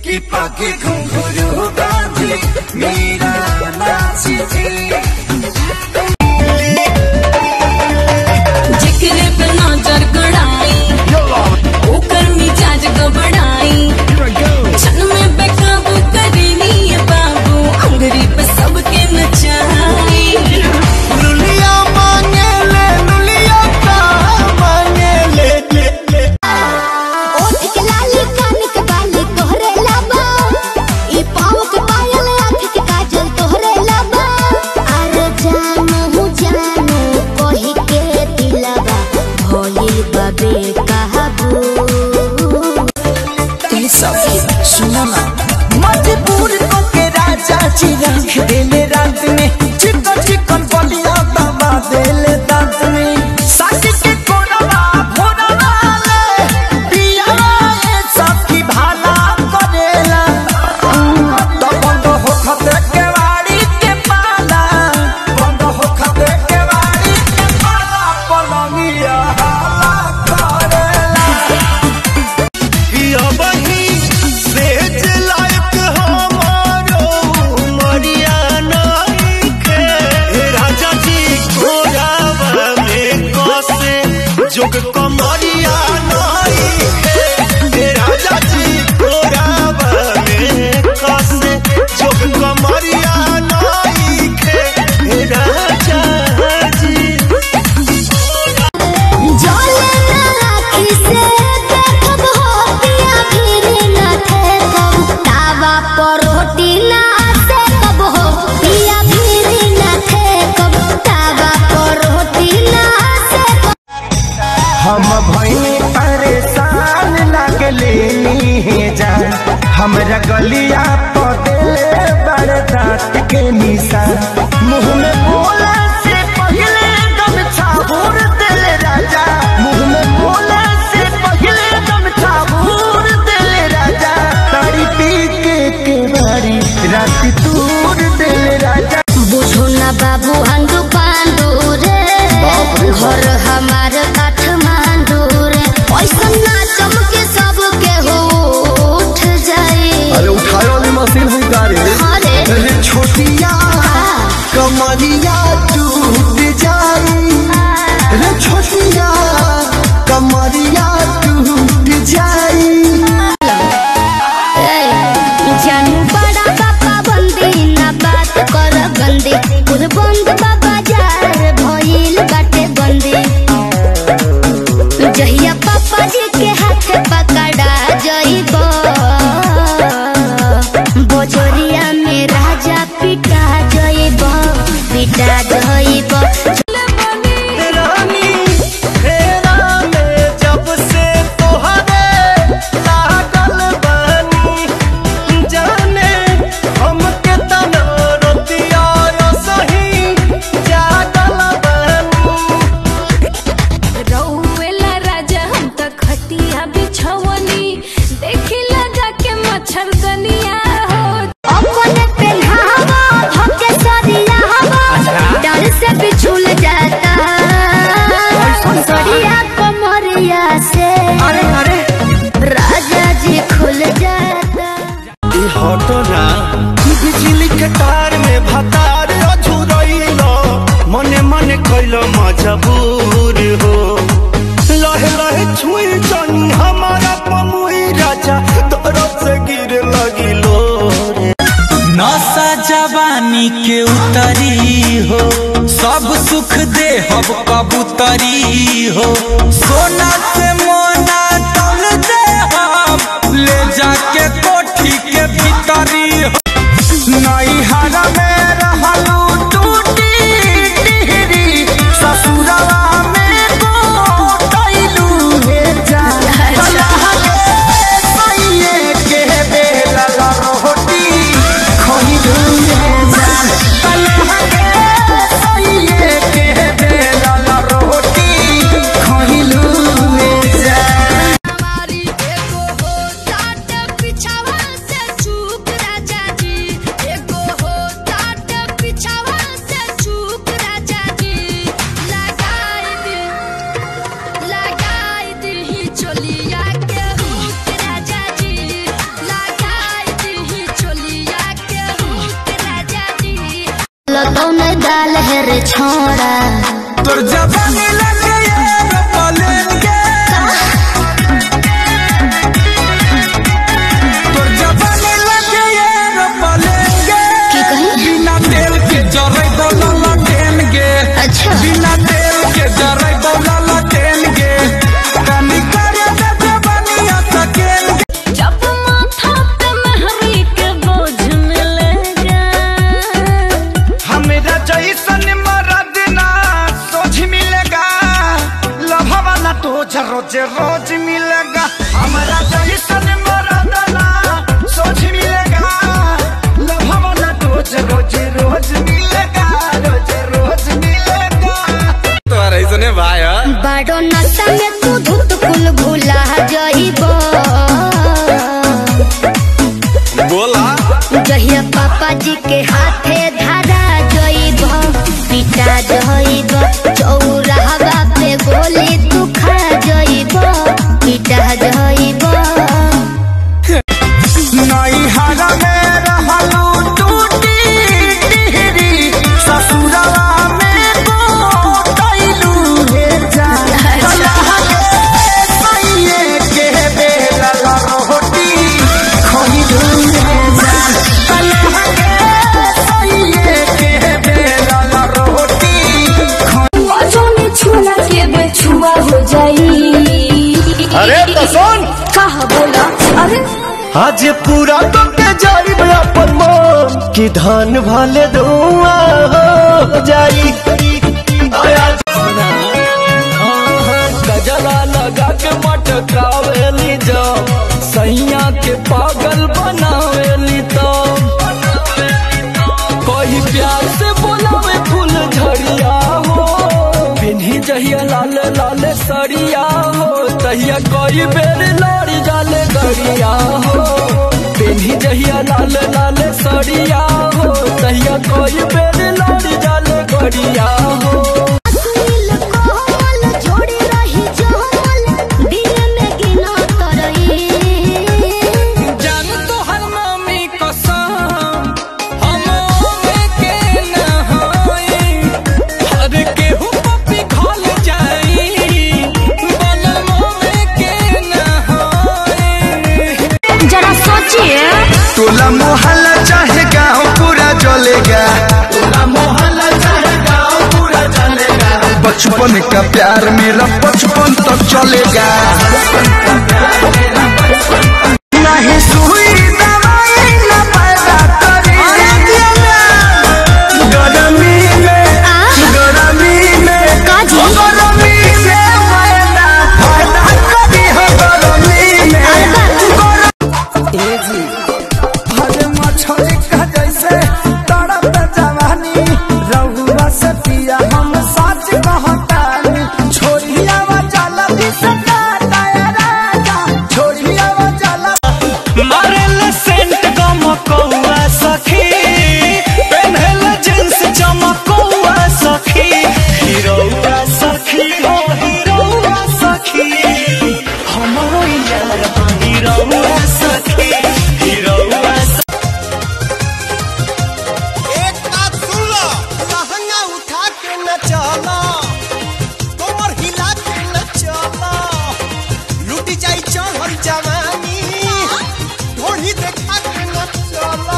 पाके घुंघरू बांधी मेरा नाची जिक्र पे नजर गड़ाई ओकर मिजाज गबड़ाई क्षण में बेकाबू करेनी ये बाबू अंगरी पे सबके नचाई लुलिया मांगे ले लुलिया का मांगे ले ओठ के लाली कान के बाली तोहरे लाबा ई पाँव के पायल आँख के काजल तोहरे लाबा अरे जानू कही के दिलवा भइल बाबे कहबू सुनो ना मजबूर को के राजा जी रख देले रात में चिकन चिकन बलिया दबा देले दांत में सास के कोरवा भोरवा ले पिया ये सब की भाला करेला तो बंद हो खते के वाड़ी के पाला बंद हो खते के वाड़ी के पाला पलंगिया हाला करेला पिया बही सेज लायक हमारो मरिया नहीं के राजा जी घोड़ावा में कसे जोग कमरिया नहीं के राजा जी घोड़ावा में कसे जोग कमरिया नहीं के राजा जी जले ना राखी से देखब हो पिया फिर ना ठेकब तावा पर रोटी ना सेकब हो पिया फिर ना ठेकब तावा पर रोटी ना सेकब हम भइनी परेशान लगले है जान हमरा गलिया पदेले बड़ दांत के निशान मुंह में बोला से पहले दम छाबूर दिल राजा मुंह में बोला से पहले दम छाबूर दिल राजा तारी पी के बारी रात तूर दिल राजा बुझो ना बाबू हंडू पांडू रे घर हमार काठमांडू रे पैसा ना चमके सबके हो उठ जाए अरे उठाए वाली मशीन हुई गाड़ी अरे अरे छोटिया कमरिया टूट जाई रे छोटिया कमरिया टूट जाई जानू बड़ा पापा बंदी ना बात कर गंदी खुद बंद बाबा जार भइल बाटे बंदी जहिया पापा जी के हाथ पकड़ा जइब बोजरिया में राजा पिटा जइब रानी फेरा में जब से तोहरे लागल बानी जाने हमके तना रोतिया सही जागल बानी रउएला राजा हम त खटिया बिछवनी देखी लगा के मच्छरदनिया हो अपने पेन्हावा भके सरिया हवा डर से बिछुल जाता सरिया कमरिया से अरे अरे राजा जी खुल जाता ई हटना बिजली के तार में भतार अझुरइलो मने मने कइलो मजबूर हो लहे लहे छुई जनी हमारा पमुई राजा तरफ से गिर लगी तोर जवानी लगे एरोप्लेन तोर जवानी लगे एरोप्लेन बिना तेल के जरे बोला ट्रेन गे। अच्छा बिना तेल के जरे बोला ट्रेन गे कनी करे दे जवानी सकेन जब माथा पे महरी के बोझ मिलेगा हमेरा जैसन मरद ना सोझ मिलेगा लभवा ना तो रोज रोज मिलेगा। हमारा जैसन मरद ना सोझ मिलेगा लभवा ना तो रोज रोज मिलेगा रोज रोज मिलेगा। तुम्हारा इसने भाई बड़ो नशा में तू धुत कुल भुला जाइबो बोला जहिया पापा जी के हाथे धारा जाइबो पिटा जाइबो चौराहा पे गोली तू खा जाइबो पिटा जाइबो। नई हरा में रहलू टूटी टिहरी ससुरवा में गोटैलू हे जान सैये के बेला रोटी खइलू हे जान सैये के बेला रोटी जोने छुआ के बेछुआ हो जाई। अरे तो सुन कहा बोला अरे आज पूरा तो के जाई अपन मन की धान भाले धुआं हो जाई। गजरा लगा के मटकावेली जो सैया के पागल बनावेली तो कोई प्यार से बोलावे फूल झड़िया हो पिन्ही जहिया लाल लाल सड़िया हो तहिया कोई बेर लड़ी जाले गड़िया हो पिन्ही जहिया लाल लाल सड़िया हो तहिया कोई बेर लड़ी जाले गड़िया हो। दिल कोमल जोड़ी रही जमल दिल में गिना तरई जान तो हर मम्मी कसम हम में के न होई हर केहू पपी खोल जाई बलम में के न होई। जरा सोचिए टोला मोहल्ला चाहे गाँव पूरा जलेगा टोला मोहल्ला चाहे गाँव पूरा जलेगा बचपन का प्यार मेरा बचपन तक चलेगा नहीं सुई दवाई न पैदा करी गरमी में गरमी में काजी गरमी में पैदा करी हो गरमी में हरे मछली का जैसे तड़प जवानी रहुआ से पिया हम सच कहतानी छोड़िया जाला भी सकाता राजा छोड़िया जाला मारेल सेंट गमकौआ सखी पेन्हल जींस चमकौआ सखी हीरोआ सखी हो हीरोआ सखी हमरो यार हीरोआ सखी हीरोआ एक बात सुन लो लहंगा उठा के न चलो कमर हिला के न चलो लूटी जाई चढ़ल जवानी ढोढ़ी देखा के न चलो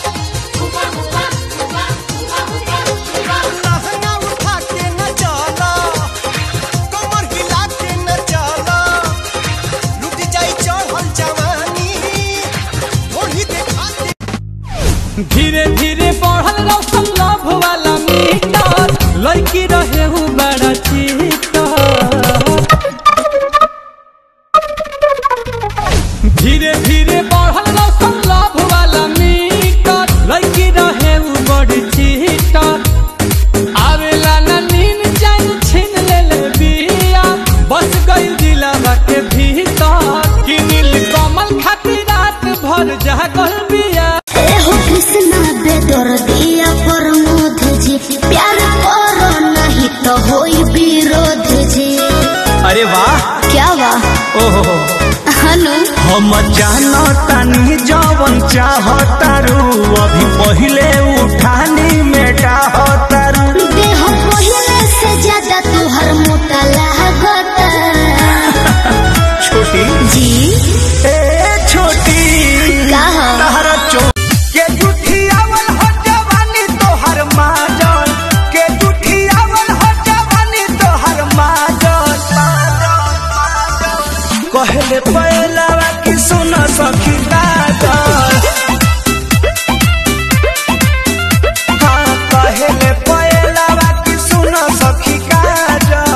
लहंगा उठा के न चलो कमर हिला के न चलो लूटी जाई चढ़ल जवानी ढोढ़ी देखा के धीरे धीरे बढ़ल रौशन लाभ वाला मीटर लड़की रहे हूँ बड़ा चीटर धीरे धीरे बढ़ल रौशन लाभ वाला मीटर लड़की रहे हूँ बड़ी चीटर आवेला ना नीन जान छीन ले बिया बस गई दिलावा के भीतर कि नील कमल खातिर रात भर जागल बिया। हो कृष्णा बेदर्दिया प्रमोद जी प्यार करो नहीं तो होई विरोध जी। अरे वाह क्या वाह ओहो हनु हम जानो तानी जवन चाहतारू अभी पहिले उठानी में डाहतारू देह पहले से ज्यादा तू कहेले पहलावा की सुना सखी काजल हाँ कहेले पहलावा की सुना सखी काजल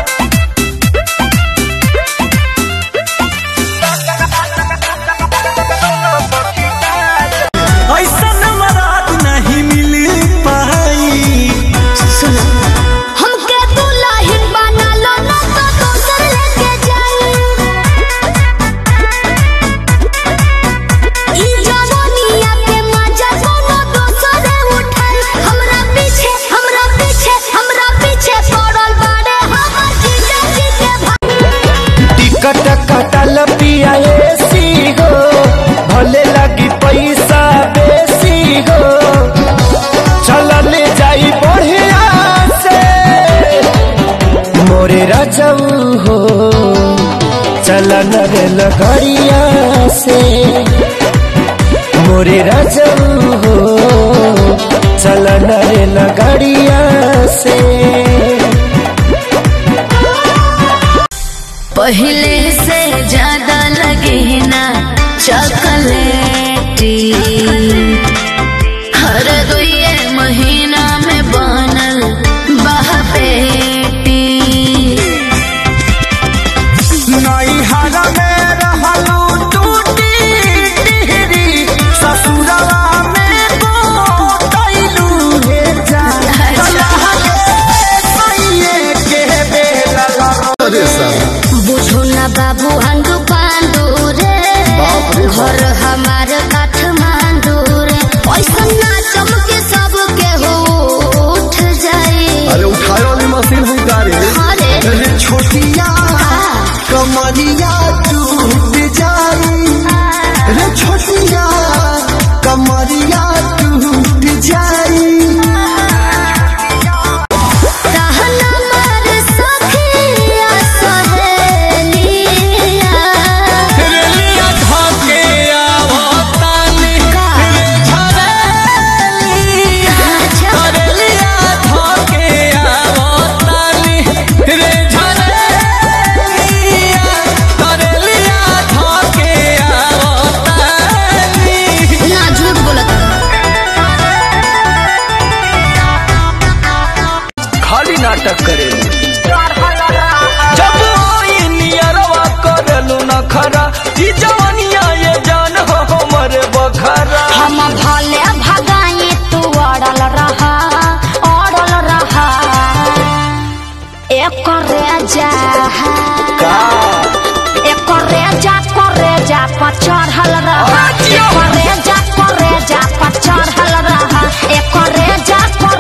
ऐसा मराद नहीं मिली पाई हमके दुल्हन बना लो ना तो दोसर लेके जाई ई जवानिया के मजा कोनो दोसर उठाई हमरा पीछे पड़ल बाड़े हमर जीजा जी के भाई टिकट कटल पिया एसी गो भले लगी पैसा बेसी गो चलल जाई बढ़िया से मोरे रजऊ हो चलन रे लगड़िया से मोरे रजऊ हो चलन रे लगड़िया से पहले से ज्यादा लगे ना चॉकलेटी हर 2 महीना में बनल बहपेटी नैहरा में रहलू टूटी टिहरी ससुरवा में गोतैलू हे जा के बेला बुझो ना बाबू अंडू पांडू रे घर हमार काठमांडू रे पैसा ना चमके सबके हो उठ जाए अरे उठाए वाली मशीन हुई गाड़ी अरे छोटिया कमरिया टूट जाई रे छोटिया कमरिया टूट जाई रहना मार सखिया सहेलिया रेलिया धके आवतानी रे झरेलिया रेलिया धके आवतानी रे झरेलिया रेलिया धके आवतानी ना झूठ बोलत खाली नाटक करेलू जब नियरवा करेलू नखरा ई जवानिया ये जान हो हमर बखरा हम भले भगाई तू अड़ल रहा एक रेजा पर चढ़ल रहा एक रेजा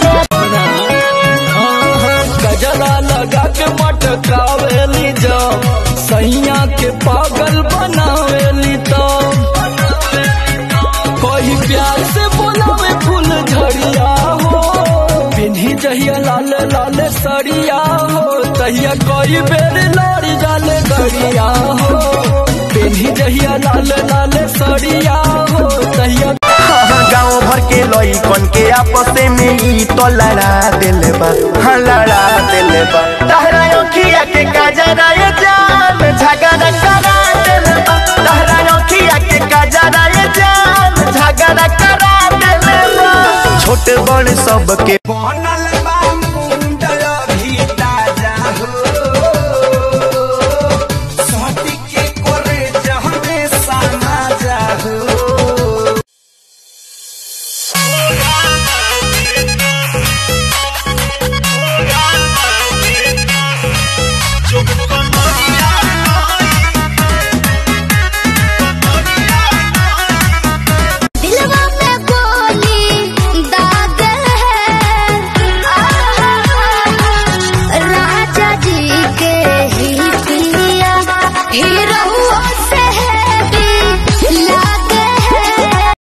गजरा लगा के मटकावेली जो सैया के पागल बनावेली तो कोई प्यार से बोलावे फूल झड़िया हो पिन्ही जहिया लाल लाल सड़िया हो तहिया कोई बेर लड़ी जाले गड़िया हो पिन्ही जहिया लाल लाल सड़िया हो तहिया गाँव भर के लइकन के आपस में ई तो लड़ा दिले बा हाँ लड़ा दिले बा तहरा अखिया के काजरा ये जान झगड़ा करा दिले बा तहरा अखिया के काजरा ये जान झगड़ा करा दिले बा छोट बड़ सबके बनल